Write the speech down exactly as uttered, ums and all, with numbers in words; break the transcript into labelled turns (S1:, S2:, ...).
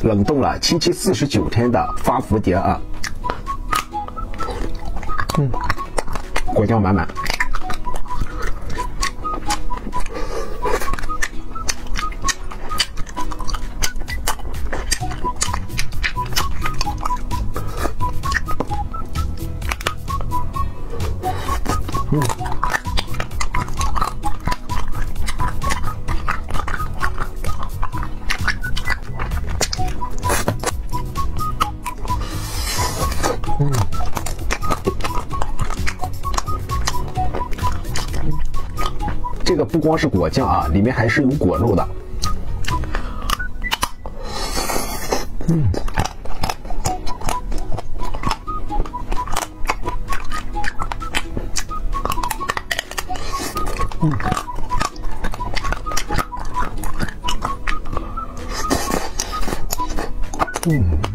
S1: 冷冻了七七四十九天的花蝴蝶啊，嗯，果酱满满。嗯。嗯，这个不光是果酱啊，里面还是有果肉的。嗯，嗯，嗯。